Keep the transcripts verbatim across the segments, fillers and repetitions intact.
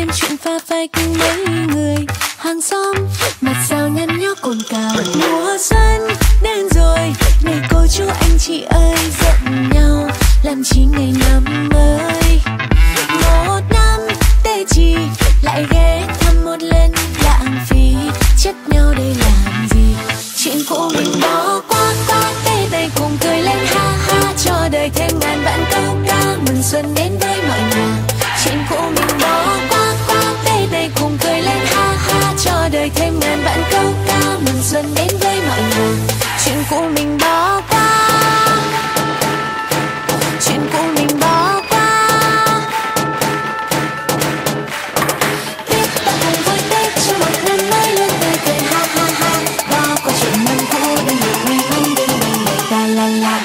chuyện pha phách mấy người hàng xóm, mặt sao nhăn nhó cồn cào. Mùa xuân đến rồi, này cô chú anh chị ơi giận nhau làm chi ngày năm mới. Một năm tê chỉ lại ghé thăm một lần lãng phí, chất nhau để làm gì? Chuyện cũ mình bỏ qua qua, tê đây cùng cười lên ha ha, cho đời thêm ngàn vạn câu ca mừng xuân đến với mọi nhà. Chuyện cũ mình bỏ qua qua, tê đây cùng cười lên ha ha, cho đời thêm ngàn vạn câu ca mừng xuân đến với mọi nhà. Chuyện cũ mình bỏ qua, chuyện cũ mình bỏ qua. Tết ta cùng vui Tết cho một năm mới luôn tươi cười ha ha ha, bỏ qua chuyện năm cũ đừng được ngày hôm đến ngày ngày ta la la.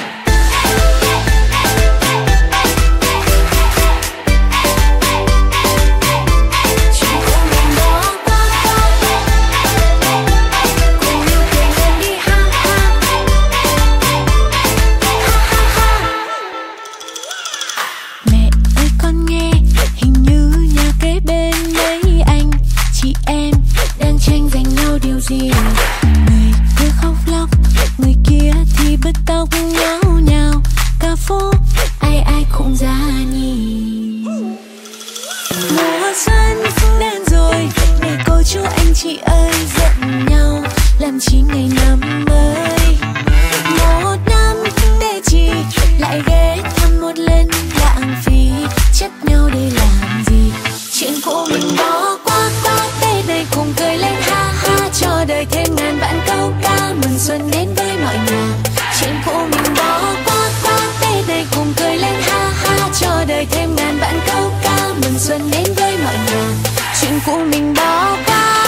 Gì? Người kia khóc lóc, người kia thì bứt tóc nháo nhào, cả phố ai ai cũng ra nhìn. Mùa xuân đến rồi, này cô chú anh chị ơi giận nhau làm chi ngày năm mới. Một năm để chi lại ghé thăm một lần lãng phí, chất nhau để làm gì? Chuyện cũ mình bỏ qua qua, tê đây cùng cười lên ha ha, cho đời thêm ngàn vạn câu ca mừng xuân đến với mọi nhà. Chuyện cũ mình bỏ qua qua, tê đây cùng cười lên ha ha, cho đời thêm ngàn vạn câu ca mừng xuân đến với mọi nhà. Chuyện cũ mình bỏ qua,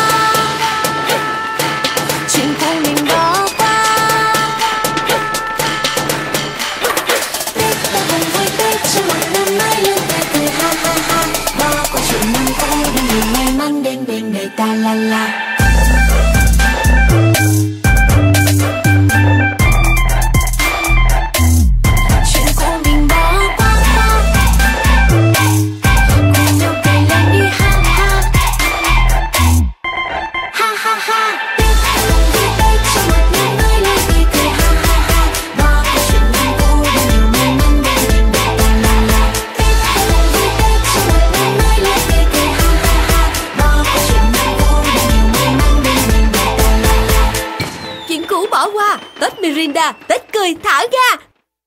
chuyện cũ mình bỏ qua. Tết ta cùng vui Tết cho một năm mới luôn tươi cười ha ha ha, bỏ qua chuyện năm cũ để nhiều may mắn đến bên đời ta la la. Tết Mirinda, Tết cười thả ga.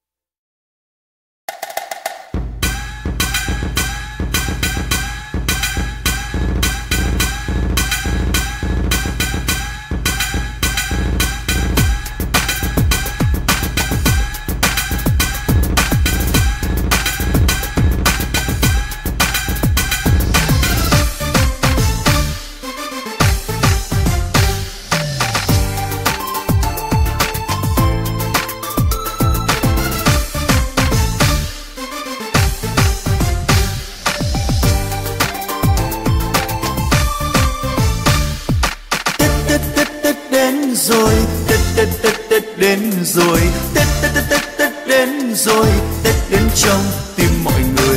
Rồi Tết Tết Tết Tết đến rồi, Tết Tết Tết Tết Tết đến rồi, Tết đến trong tim mọi người.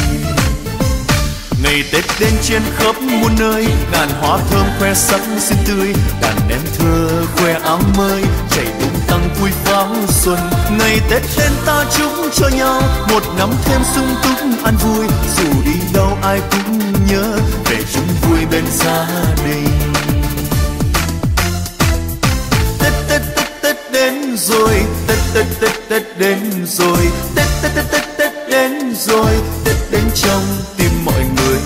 Ngày Tết đến trên khắp muôn nơi, ngàn hoa thơm khoe sắc xinh tươi, đàn em thơ khoe áo mới, chạy tung tăng vui pháo xuân. Ngày Tết đến ta chúc cho nhau một năm thêm sung túc an vui, dù đi đâu ai cũng nhớ về chung vui bên gia đình. Đến rồi Tết Tết Tết Tết đến rồi, Tết Tết Tết Tết Tết đến rồi, Tết đến trong tim mọi người.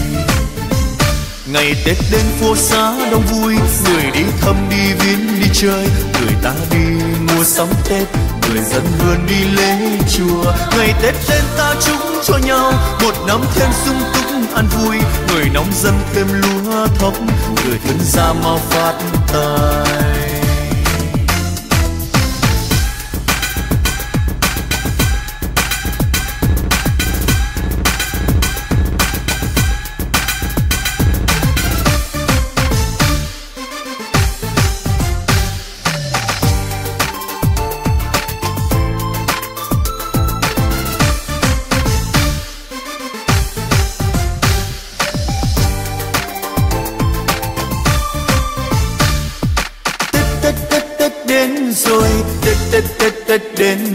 Ngày Tết đến phố xá đông vui, người đi thăm đi viếng đi chơi, người ta đi mua sắm Tết, người dân hương đi lễ chùa. Ngày Tết đến ta chúc cho nhau một năm thêm sung túc an vui, người nông dân thêm lúa thóc, người thân gia mau phát tài.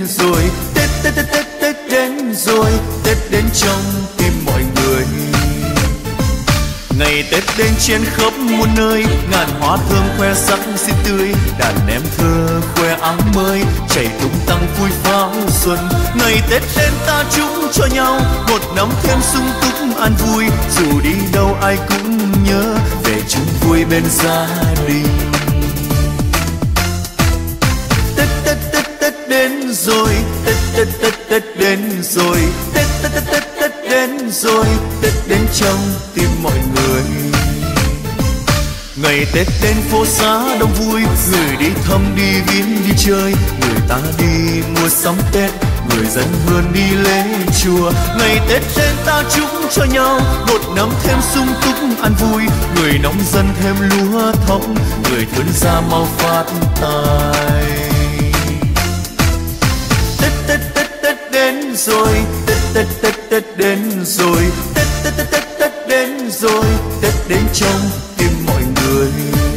rồi, Tết Tết Tết Tết Tết đến rồi, Tết đến trong tim mọi người. Ngày Tết đến trên khắp muôn nơi, ngàn hoa thơm khoe sắc xinh tươi, đàn em thơ khoe áo mới, chạy tung tăng vui pháo xuân. Ngày Tết đến ta chúc cho nhau một năm thêm sung túc an vui, dù đi đâu ai cũng nhớ về chung vui bên gia đình. Tết Tết Tết Tết đến rồi, Tết Tết Tết Tết đến rồi, Tết Tết Tết Tết Tết đến rồi, Tết đến trong tim mọi người. Ngày Tết đến phố xá đông vui, người đi thăm đi viếng đi chơi, người ta đi mua sắm Tết, người dân vườn đi lễ chùa. Ngày Tết đến ta chúc cho nhau một năm thêm sung túc an vui, người nông dân thêm lúa thóc, người thương gia mau phát tài. Tết Tết Tết Tết đến rồi, Tết Tết Tết Tết đến rồi, Tết Tết Tết Tết Tết đến rồi, Tết đến trong tim mọi người.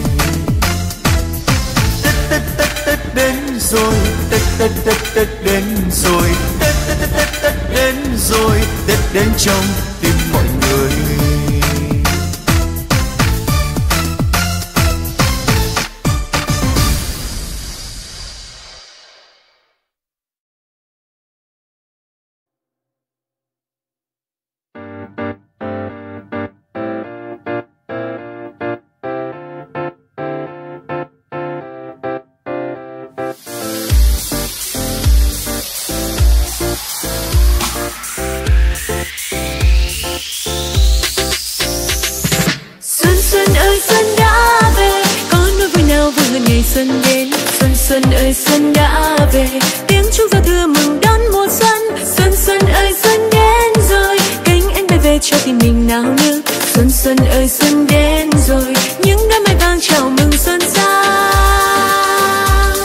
Tết Tết Tết Tết đến rồi, Tết Tết Tết Tết đến rồi, Tết Tết Tết Tết Tết đến rồi, Tết đến trong tim mọi người. Xuân đến, xuân xuân ơi xuân đã về, tiếng chuông giao thừa mừng đón mùa xuân. Xuân xuân ơi xuân đến rồi, cánh én bay về cho tim mình nao nức. Xuân xuân ơi xuân đến rồi, những đám mây vang chào mừng xuân sang.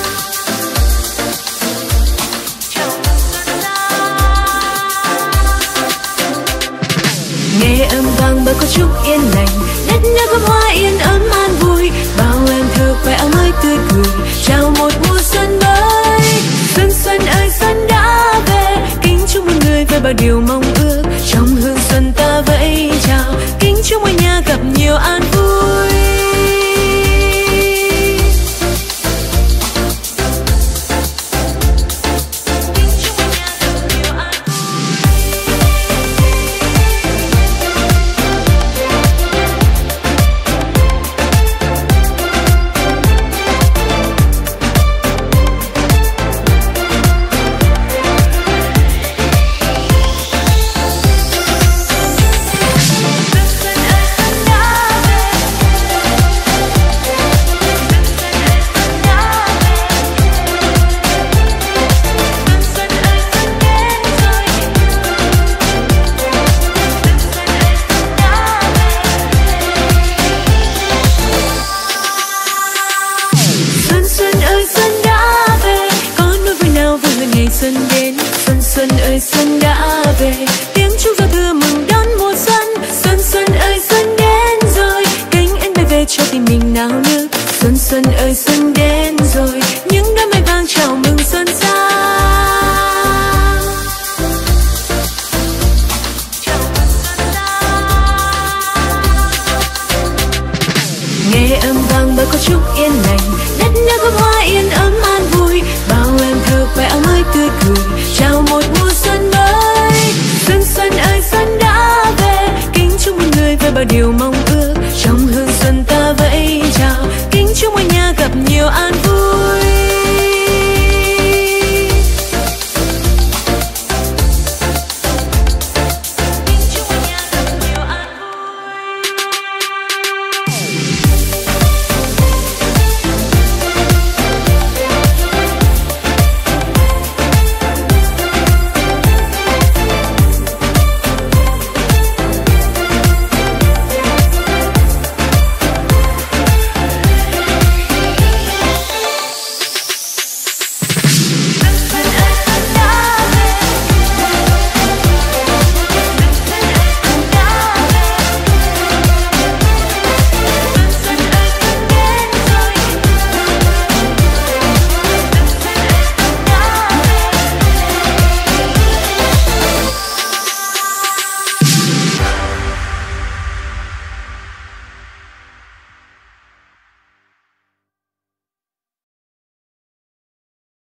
Chào mừng xuân sang. Nghe âm vang bao câu chúc yên lành, đất nước gấm hoa yên ấm an vui, bao em thơ khoe áo mới tươi cười, chào một mùa xuân mới. Xuân xuân ơi xuân đã về, kính chúc mọi người với bao điều mong ước, trong hương xuân ta vẫy chào, kính chúc mọi nhà gặp nhiều an vui. Xuân đến, xuân xuân ơi xuân đã về, tiếng chuông giao thừa mừng đón mùa xuân. Xuân xuân ơi xuân đến rồi, cánh én bay về cho tim mình nao nức. Xuân xuân ơi xuân đến rồi, những đám mây vang chào mừng xuân sang. Chào mừng xuân sang. Nghe âm vang bao câu chúc yên lành, đất nước gấm hoa yên ấm.